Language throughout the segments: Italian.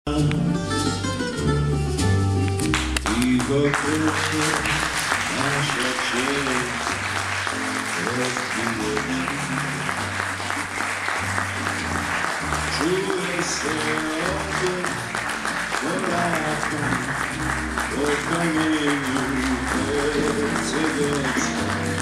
Ticho proszę, nasza cień rozbije. Czuję się ogień Polaka, po kamieniu serce gęste.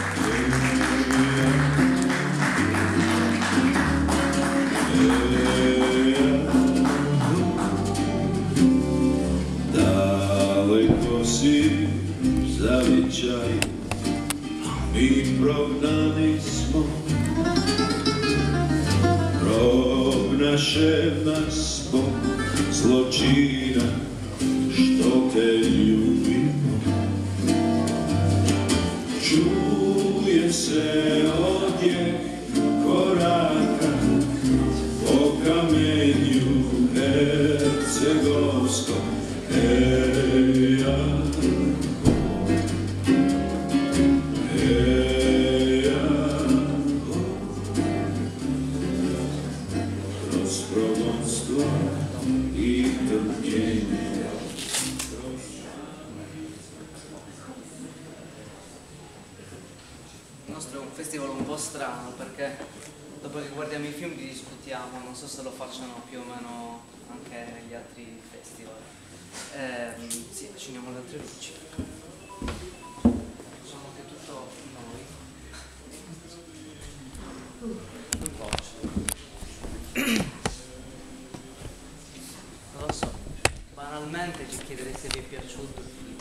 Daleko si zavičaj, mi prognani smo, prognaše nas zbog zločina, što te ljubimo. Čuje se odjek koraka po kamenju hercegovskom. Kroz progonstvo i trpljenje. Il nostro è un festival un po' strano perché dopo che guardiamo i film li discutiamo, non so se lo facciano più o meno anche negli altri festival. Sì, acciniamo le altre luci. Facciamo che tutto noi. Non faccio. Non lo so, banalmente ci chiederei se vi è piaciuto il film.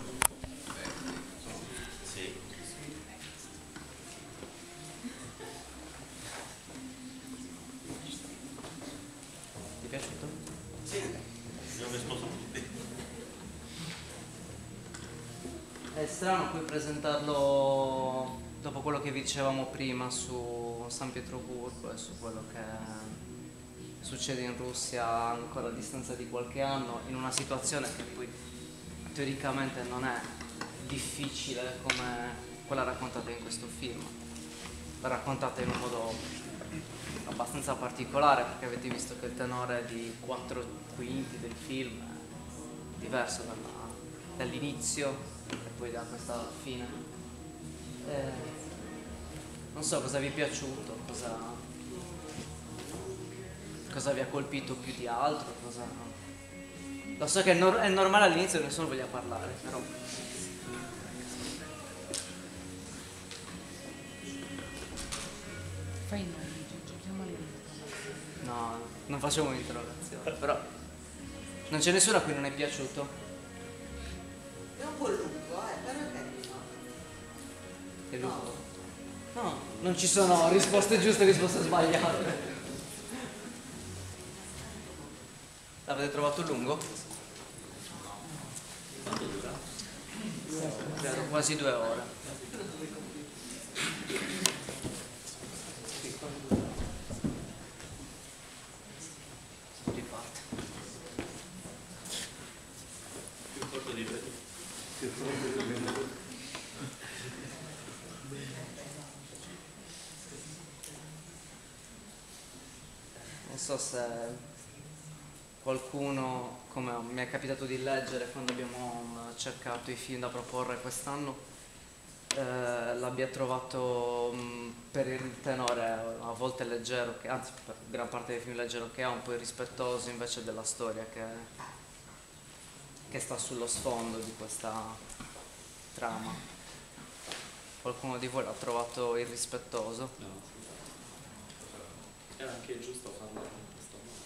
Sì. Ti è piaciuto? Sì. Non risposto tutti. È strano poi presentarlo dopo quello che vi dicevamo prima su San Pietroburgo e su quello che succede in Russia ancora a distanza di qualche anno, in una situazione che poi teoricamente non è difficile come quella raccontata in questo film. La raccontate in un modo abbastanza particolare perché avete visto che il tenore di 4/5 del film è diverso dall'inizio e poi da questa fine. Non so cosa vi è piaciuto, cosa vi ha colpito più di altro, Lo so che è normale all'inizio che nessuno voglia parlare, però... Fai noi, giochiamo alle No, non facciamo un'interrogazione, però... Non c'è nessuno a cui non è piaciuto? È un po' lungo, però è carino. È lungo? No, non ci sono risposte giuste e risposte sbagliate. L'avete trovato lungo? Quanto dura? Credo quasi 2 ore. Riparte. Più corto di me. Non so se qualcuno, come mi è capitato di leggere quando abbiamo cercato i film da proporre quest'anno, l'abbia trovato per il tenore a volte leggero, anzi per gran parte dei film leggero che ha, un po' irrispettoso invece della storia che sta sullo sfondo di questa trama. Qualcuno di voi l'ha trovato irrispettoso? No. È anche giusto farlo in questo modo.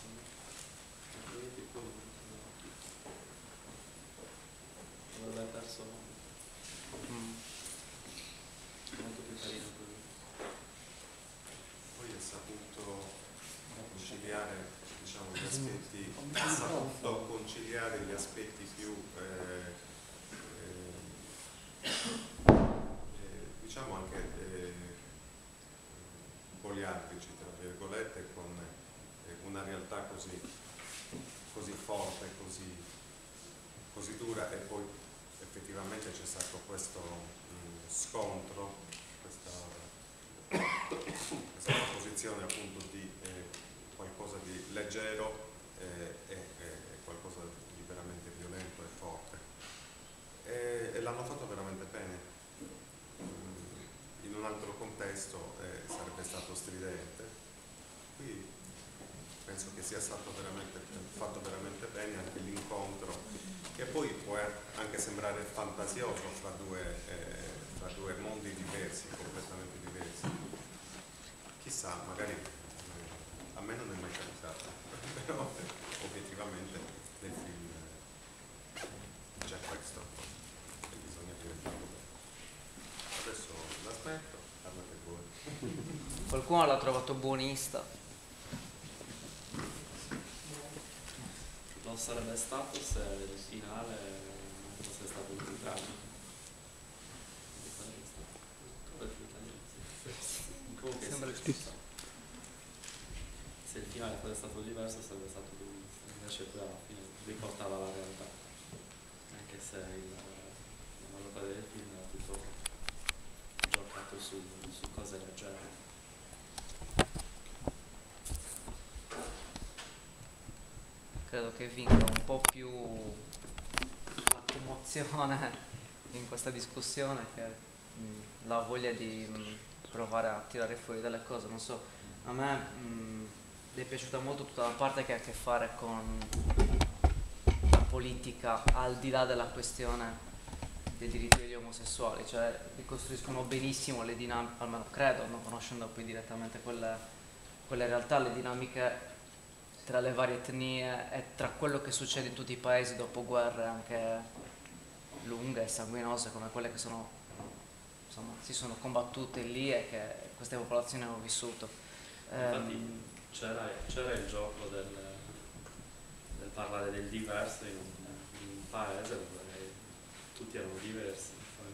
Non aveva perso molto più carino così. Poi è saputo conciliare, diciamo, gli aspetti, ha saputo conciliare gli aspetti più diciamo anche poliartici, tra virgolette, con una realtà così forte, così dura, e poi effettivamente c'è stato questo scontro, questa posizione appunto di qualcosa di leggero e qualcosa stridente. Qui penso che sia stato fatto veramente bene anche l'incontro, che poi può anche sembrare fantasioso fra due mondi diversi, completamente diversi. Chissà, magari a me non è mai capitato, però obiettivamente nel film c'è questo e bisogna diventare. Adesso l'aspetto, parlate voi. Qualcuno l'ha trovato buonista. Non sarebbe stato se il finale non fosse stato il più tragico. Comunque Sembra se il finale fosse stato diverso sarebbe stato buonista, invece poi alla fine riportava la realtà, anche se la maggior parte del film era tutto giocato su cose leggere. Credo che vinca un po' più la commozione in questa discussione che la voglia di provare a tirare fuori delle cose. Non so, a me è piaciuta molto tutta la parte che ha a che fare con la politica al di là della questione dei diritti degli omosessuali, cioè ricostruiscono benissimo le dinamiche, almeno credo, non conoscendo poi direttamente quelle realtà, le dinamiche tra le varie etnie e tra quello che succede in tutti i paesi dopo guerre anche lunghe e sanguinose come quelle che sono, insomma, si sono combattute lì e che queste popolazioni hanno vissuto. Infatti c'era il gioco del parlare del diverso in un paese dove tutti erano diversi,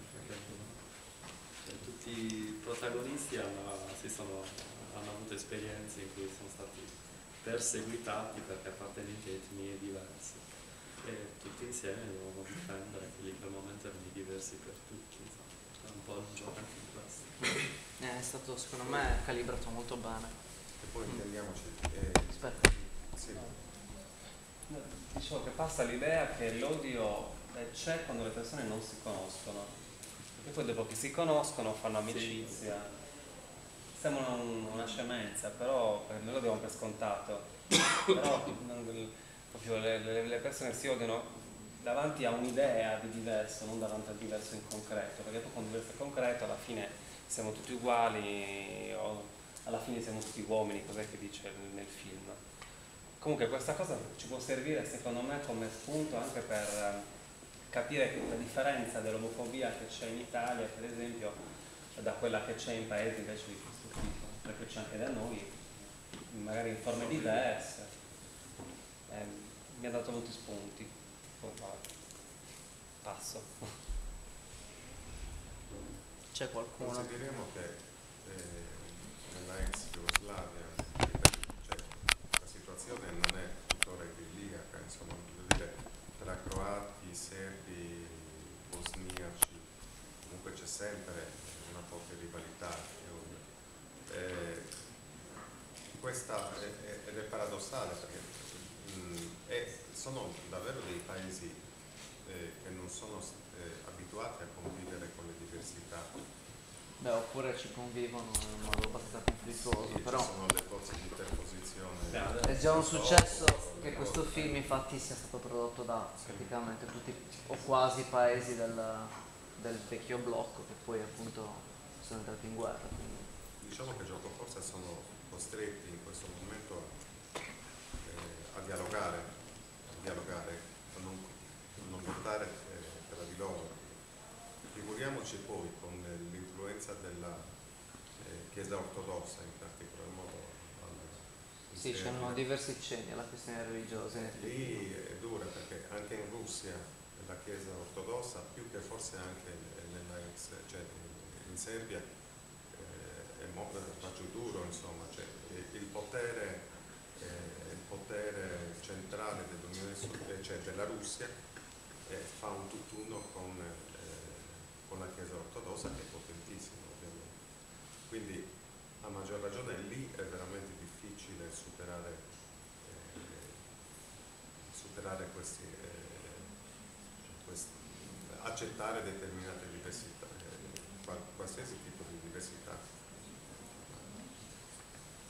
cioè, tutti i protagonisti hanno avuto esperienze in cui sono stati perseguitati perché appartenenti a etnie diverse e tutti insieme dovevano difendere quelli che al momento erano diversi per tutti, insomma. È un po' un gioco anche in questo. È stato secondo me calibrato molto bene. E poi intendiamoci. Aspetta. Sì. Dicevo che passa l'idea che l'odio c'è quando le persone non si conoscono e poi dopo che si conoscono fanno amicizia. Sembra una scemenza, però noi lo diamo per scontato, però proprio le persone si odiano davanti a un'idea di diverso, non davanti al diverso in concreto, perché poi con il diverso in concreto alla fine siamo tutti uguali o alla fine siamo tutti uomini, cos'è che dice nel film. Comunque questa cosa ci può servire secondo me come spunto anche per capire la differenza dell'omofobia che c'è in Italia, per esempio, da quella che c'è in paesi invece di questo tipo, perché c'è anche da noi, magari in forme diverse. Mi ha dato molti spunti. Poi passo. C'è qualcuno? Consideriamo che nella ex Jugoslavia, cioè, la situazione non è tuttora idilliaca, insomma, voglio dire, tra croati, serbi, bosniaci, comunque c'è sempre una forte rivalità. Ed è paradossale perché sono davvero dei paesi che non sono abituati a convivere con le diversità. Beh, oppure ci convivono in modo abbastanza conflittuoso, Sì, però ci sono le forze di interposizione. è già un successo che questo film infatti sia stato prodotto da praticamente tutti o quasi i paesi del vecchio blocco che poi appunto sono entrati in guerra. Quindi. Diciamo che gioco forse sono costretti in questo momento a dialogare, a non votare tra di loro. Figuriamoci poi con l'influenza della Chiesa ortodossa in particolar modo. Sì, c'erano diversi cenni alla questione religiosa. Lì è dura perché anche in Russia la Chiesa ortodossa, più che forse anche cioè in Serbia, va giù duro, insomma, cioè, il potere centrale cioè della Russia fa un tutt'uno con la Chiesa ortodossa, che è potentissima ovviamente. Quindi a maggior ragione lì è veramente difficile superare accettare determinate diversità, qualsiasi tipo di diversità.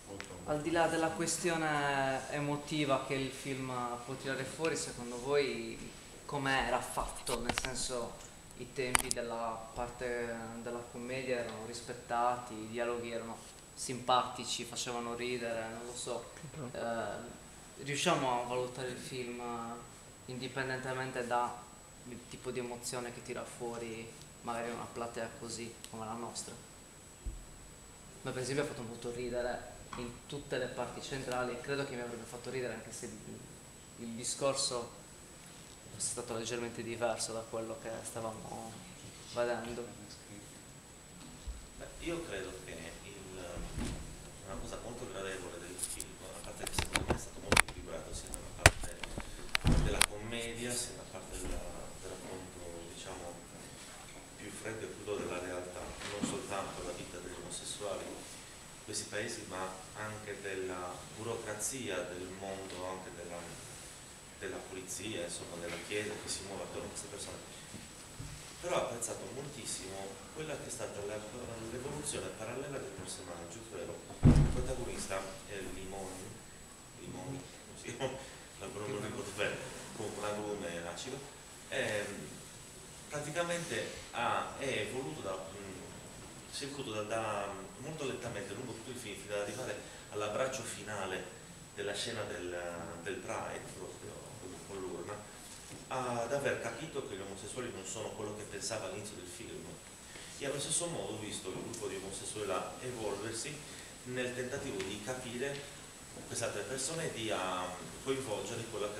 molto Al di là della questione emotiva che il film può tirare fuori, secondo voi com'è era fatto? Nel senso, i tempi della parte della commedia erano rispettati, i dialoghi erano simpatici, facevano ridere, non lo so. Riusciamo a valutare il film indipendentemente dal tipo di emozione che tira fuori magari una platea così come la nostra? Ma per esempio ha fatto molto ridere in tutte le parti centrali e credo che mi avrebbe fatto ridere anche se il discorso fosse stato leggermente diverso da quello che stavamo vedendo. Beh, io credo che una cosa molto gradevole del film, a parte che secondo me è stato molto equilibrato sia nella parte della commedia sia nella parte del racconto, diciamo, più freddo e crudo della realtà, non soltanto la vita degli omosessuali in questi paesi, ma anche della burocrazia del mondo, anche della polizia, insomma, della chiesa che si muove attorno a queste persone. Però ho apprezzato moltissimo quella che è stata l'evoluzione parallela del personaggio, ovvero il protagonista è Limoni, sì, non ricordo bene, comunque un agrume acido, praticamente è evoluto si è evoluto molto lentamente lungo tutto il film fino ad arrivare all'abbraccio finale della scena del Pride, proprio con l'urna, ad aver capito che gli omosessuali non sono quello che pensava all'inizio del film, e allo stesso modo ho visto il gruppo di omosessuali evolversi nel tentativo di capire queste altre persone e di coinvolgere in quella che è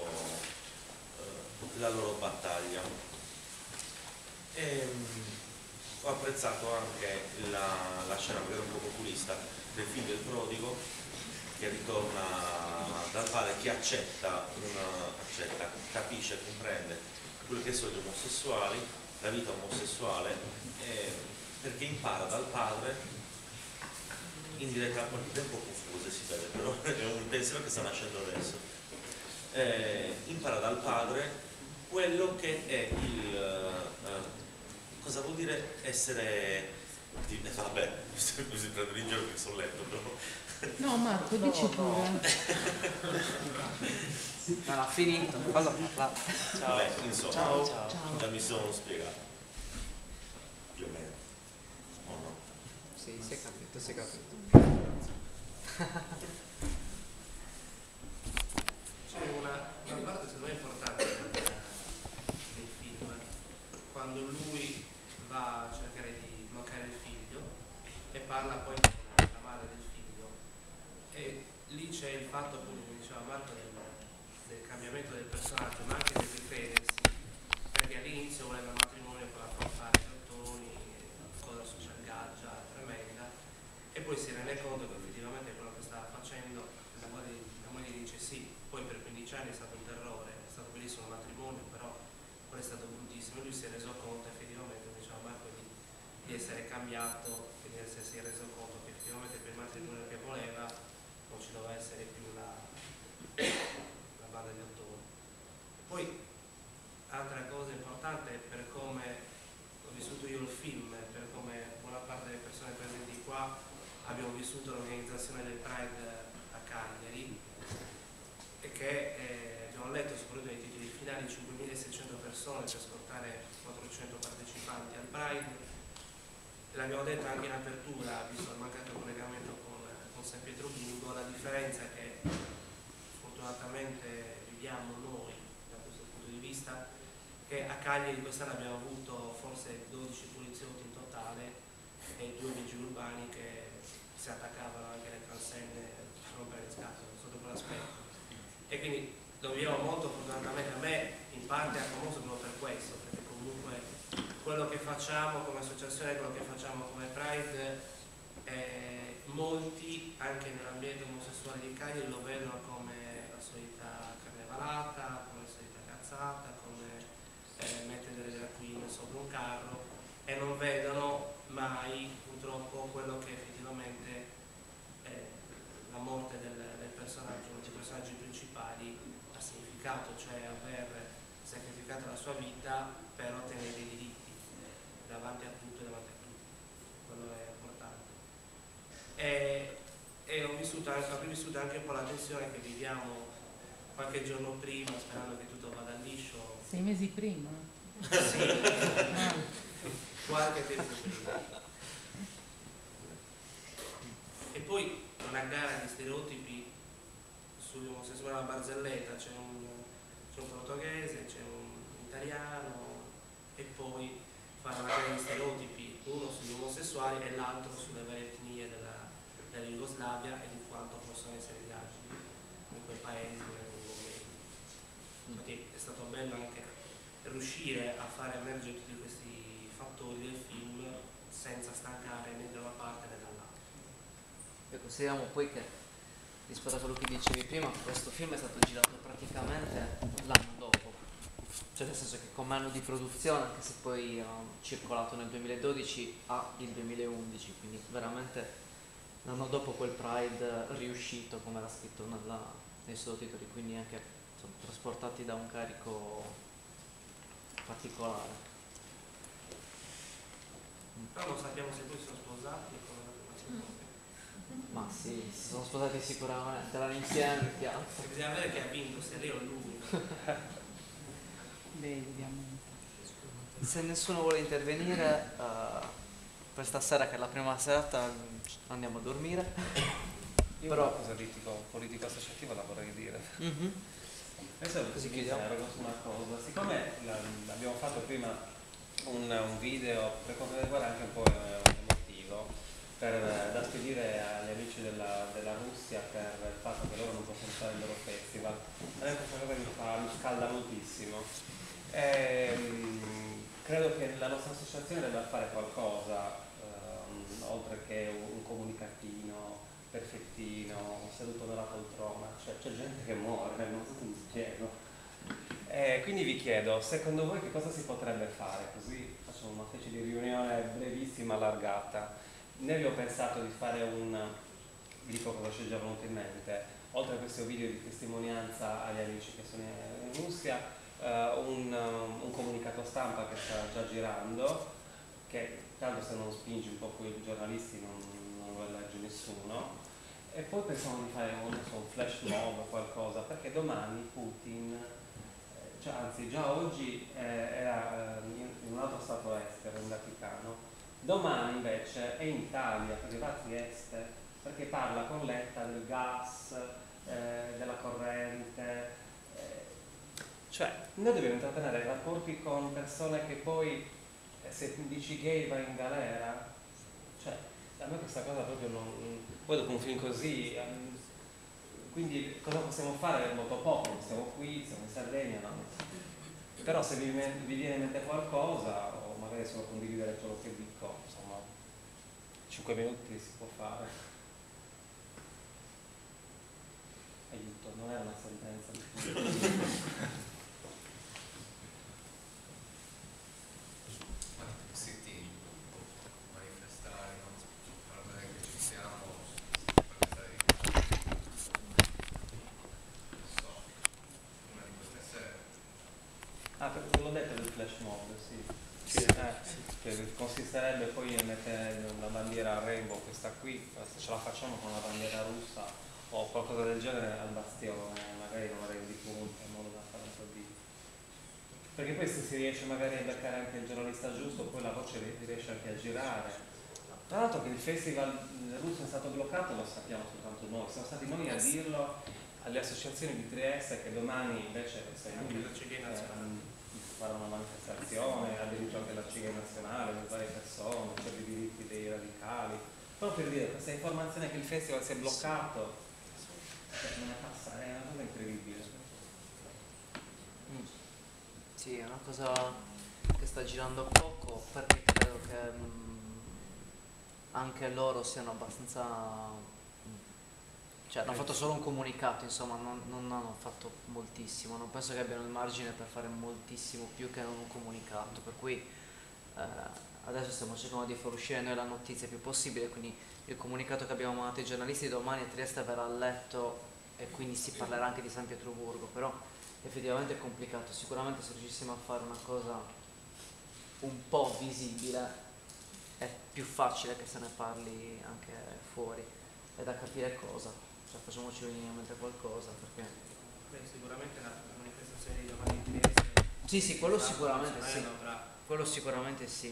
la loro battaglia. Ho apprezzato anche la scena magari un po' populista del film del prodigo, che ritorna dal padre che capisce, comprende quello che sono gli omosessuali, la vita omosessuale, perché impara dal padre, indirettamente, un po' confuse si vede, però è un pensiero che sta nascendo adesso, impara dal padre quello che è cosa vuol dire essere vabbè, mi si prende in giro perché sono letto, però No, Marco, dici pure. Non ha finito, cosa parla? ciao. Beh, insomma, Ciao. già mi sono spiegato più o meno, o no? Sì, si è capito, si è capito. C'è una parte secondo me importante del film, quando lui va a cercare di bloccare il figlio e parla poi con la madre del figlio, e lì c'è il fatto, appunto, come diceva Marco, del cambiamento del personaggio, ma anche del ricredersi, perché all'inizio voleva il matrimonio per affrontare i ottoni, cosa social gaggia tremenda, e poi si rende conto che effettivamente quello che stava facendo, la moglie dice sì, poi per 15 anni è stato un terrore, è stato bellissimo il matrimonio, però poi è stato bruttissimo, e lui si è reso conto effettivamente, come diceva Marco, di essere cambiato, e di essersi reso conto che effettivamente per il matrimonio che voleva non ci doveva essere più la banda di ottoni. Poi altra cosa importante, per come ho vissuto io il film, per come buona parte delle persone presenti qua abbiamo vissuto l'organizzazione del Pride a Cagliari, e che abbiamo letto soprattutto nei titoli finali 5.600 persone per scortare 400 partecipanti al Pride. L'abbiamo detto anche in apertura, visto il mancato collegamento con San Pietro Bingo, la differenza che fortunatamente viviamo noi da questo punto di vista, che a Cagliari quest'anno abbiamo avuto forse 12 poliziotti in totale e 2 vigili urbani che si attaccavano anche alle transenne per rompere le scatole sotto quell'aspetto, e quindi lo viviamo molto fortunatamente. A me in parte è famoso proprio per questo, perché comunque quello che facciamo come associazione, quello che facciamo come Pride, molti anche nell'ambiente omosessuale di Cagliari lo vedono come la solita carnevalata, come la solita cazzata, come mettere delle drag queen sopra un carro, e non vedono mai purtroppo quello che effettivamente la morte del personaggio, uno dei personaggi principali, ha significato, cioè aver sacrificato la sua vita per ottenere dei diritti davanti a tutto e davanti a tutti. Quello è importante. E e ho rivissuto anche un po' la tensione che viviamo qualche giorno prima, sperando che tutto vada liscio. 6 mesi prima? Sì, Ah. qualche tempo prima. E poi una gara di stereotipi sull'omosessuale alla barzelletta, c'è un portoghese, c'è un italiano, e poi fare una gara di stereotipi, uno sugli omosessuali e l'altro sulle varie etnie della Jugoslavia e di quanto possono essere agili in quei paesi in quel momento. Quindi è stato bello anche riuscire a fare emergere tutti questi fattori del film senza stancare né da una parte né dall'altra. E consideriamo poi che, rispetto a quello che dicevi prima, questo film è stato girato praticamente l'anno dopo, cioè nel senso che come anno di produzione, anche se poi circolato nel 2012 a il 2011, quindi veramente l'anno dopo quel Pride riuscito, come era scritto nei sottotitoli, quindi anche insomma, trasportati da un carico particolare. Però non sappiamo se poi sono sposati e come. Ma sì, si sono sposati sicuramente, erano insieme in piazza. Bisogna vedere chi ha vinto, se lei o lui. Lei, ovviamente. Se nessuno vuole intervenire, questa sera che è la prima serata andiamo a dormire. Io Però una cosa politico associativo la vorrei dire. Adesso Così chiudiamo. su una cosa, siccome abbiamo fatto prima un video per quanto riguarda anche un po' emotivo da spedire agli amici della Russia per il fatto che loro non possono fare il loro festival, a me questa cosa mi scalda moltissimo. Credo che la nostra associazione debba fare qualcosa, oltre che un comunicatino perfettino seduto nella poltrona, cioè c'è gente che muore, non so se mi spiego. Quindi vi chiedo, secondo voi che cosa si potrebbe fare? Così facciamo una specie di riunione brevissima, allargata. Ne vi ho pensato di fare vi dico cosa ci è già venuto in mente, oltre a questo video di testimonianza agli amici che sono in Russia, un comunicato stampa che sta già girando, che tanto se non spingi un po' quei giornalisti non lo legge nessuno, e poi pensavo di fare un flash mob o qualcosa, perché domani Putin, cioè anzi già oggi era in un altro stato estero, in Vaticano, domani invece è in Italia, perché va a Trieste, perché parla con Letta del gas, della corrente, cioè noi dobbiamo intrattenere rapporti con persone che poi se dici gay vai in galera, cioè a me questa cosa proprio non. Poi dopo un film così, quindi cosa possiamo fare? Molto poco, siamo qui, siamo in Sardegna, no? Però se vi viene in mente qualcosa, o magari solo condividere quello che dico, insomma 5 minuti si può fare. Aiuto, non è una sentenza. L'ho detto del flash mob, sì. Che consisterebbe poi a mettere una bandiera rainbow, questa qui, se ce la facciamo con una bandiera russa o qualcosa del genere al bastione, magari non avrei di punta in modo da fare un po' di. Perché poi se si riesce magari a beccare anche il giornalista giusto, poi la voce riesce anche a girare. Tra l'altro che il festival russo è stato bloccato lo sappiamo soltanto noi, siamo stati noi a dirlo alle associazioni di Trieste che domani invece fare una manifestazione, aderisce anche la CIGA nazionale, le varie persone, per i diritti dei radicali, proprio per dire questa informazione che il festival si è bloccato, non è passata, è una cosa incredibile. Sì, è una cosa che sta girando poco, perché credo che anche loro siano abbastanza. Cioè hanno fatto solo un comunicato, insomma, non hanno fatto moltissimo, non penso che abbiano il margine per fare moltissimo più che un comunicato, per cui adesso stiamo cercando di far uscire noi la notizia più possibile, quindi il comunicato che abbiamo mandato ai giornalisti domani a Trieste verrà letto e quindi si parlerà anche di San Pietroburgo, però effettivamente è complicato, sicuramente se riuscissimo a fare una cosa un po' visibile è più facile che se ne parli anche fuori. è da capire cosa, cioè facciamoci venire in mente qualcosa, perché... Beh, sicuramente la manifestazione di domani in Trieste. Sì, quello sicuramente sì, quello sicuramente sì,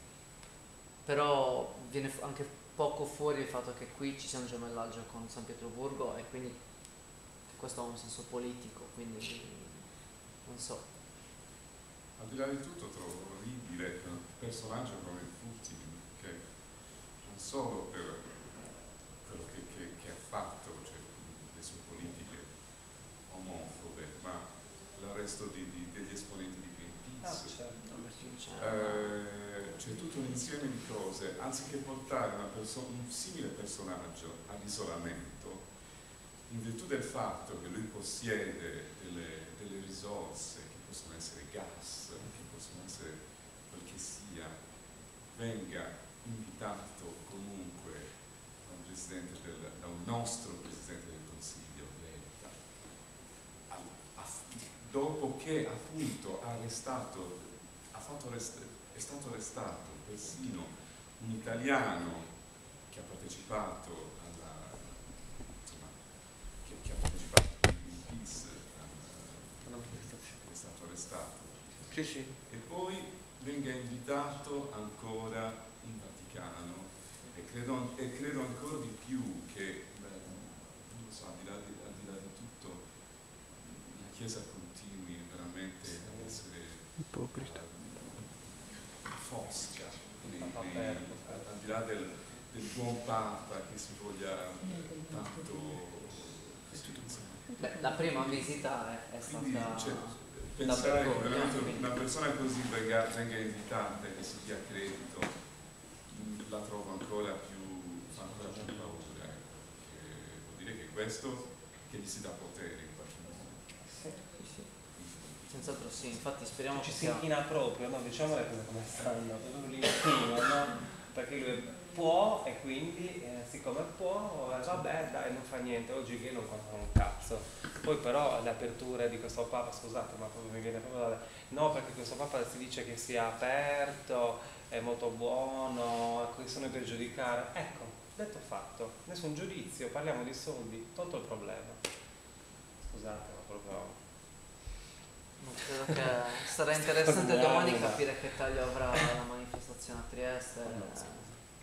però viene anche poco fuori il fatto che qui ci sia un gemellaggio con San Pietroburgo e quindi questo ha un senso politico, quindi non so. Al di là di tutto trovo orribile un personaggio come Putin, che non solo per quello che ha fatto, cioè le sue politiche omofobe, ma l'arresto degli esponenti di Greenpeace. C'è tutto un insieme di cose, anziché portare un simile personaggio all'isolamento, in virtù del fatto che lui possiede delle risorse, che possono essere gas, che possono essere quel che sia, venga invitato comunque da un nostro Presidente del Consiglio, Letta, dopo che appunto è stato arrestato persino un italiano che ha partecipato che ha partecipato a Greenpeace, è stato arrestato. Sì. E poi venga invitato ancora in Vaticano e credo ancora di più che, non lo so, al di là di tutto, la Chiesa continui veramente ad essere fosca, al di là del buon Papa che si voglia tanto. Beh, la prima visita è Quindi, stata pensare che veramente una persona così venga invitata e che si dia credito, la trovo ancora più paura, perché vuol dire che questo che gli si dà potere in qualche modo. Sì. Senz'altro sì, infatti speriamo ci che si inchina proprio, no? Diciamo le cose come stanno, lui inchina, no? Perché lui può e quindi siccome può, vabbè dai, non fa niente, oggi che non contano un cazzo. Poi però le aperture di questo Papa, scusate, ma proprio mi viene proprio da... No, perché questo Papa si dice che sia aperto, è molto buono, che sono per giudicare. Ecco, detto fatto, nessun giudizio, parliamo di soldi, tolto il problema. Scusate, ma proprio... credo che sarà interessante domani capire che taglio avrà la manifestazione a Trieste,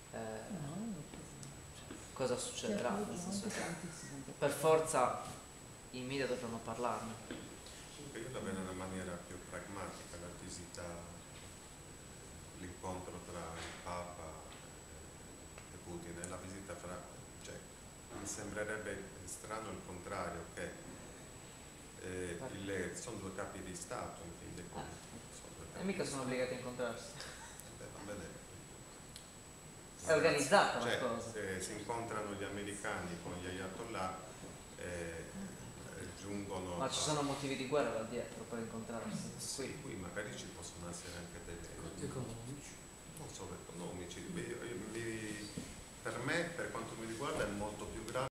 cosa succederà, nel senso che per forza i media dovranno parlarne. Io la vedo in una maniera più pragmatica, la visita, l'incontro tra il Papa e Putin e la visita cioè, mi sembrerebbe strano il contrario, che sono due capi di Stato, in fin dei conti. E mica sono obbligati a incontrarsi. Va bene. È organizzata cioè, la cosa. Si incontrano gli americani con gli ayatollah e giungono... Ma ci sono motivi di guerra là dietro per incontrarsi? Sì, qui magari ci possono essere anche delle... economici. Non solo economici. Per me, per quanto mi riguarda, è molto più grave